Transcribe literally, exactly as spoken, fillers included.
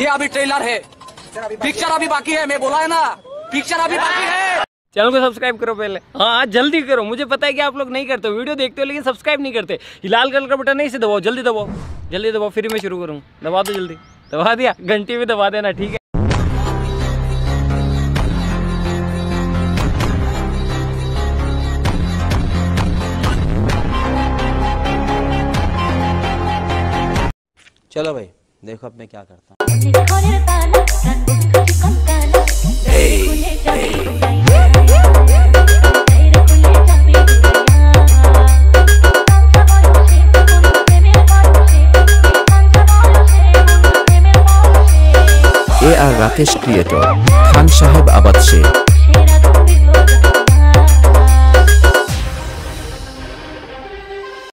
ये अभी ट्रेलर है, पिक्चर अभी बाकी है। मैं बोला है ना, पिक्चर अभी बाकी है। चैनल को सब्सक्राइब करो पहले, हाँ जल्दी करो। मुझे पता है कि आप लोग नहीं करते, वीडियो देखते हो लेकिन सब्सक्राइब नहीं करते। लाल कलर का बटन नहीं से दबाओ, जल्दी दबाओ, जल्दी दबाओ, फिर मैं शुरू करूँ। दबा दो जल्दी, दबा दिया, घंटी भी दबा देना, ठीक है। चलो भाई देखो अब मैं क्या करता हूँ। A R Rakesh creator, Khan Saheb Abad से।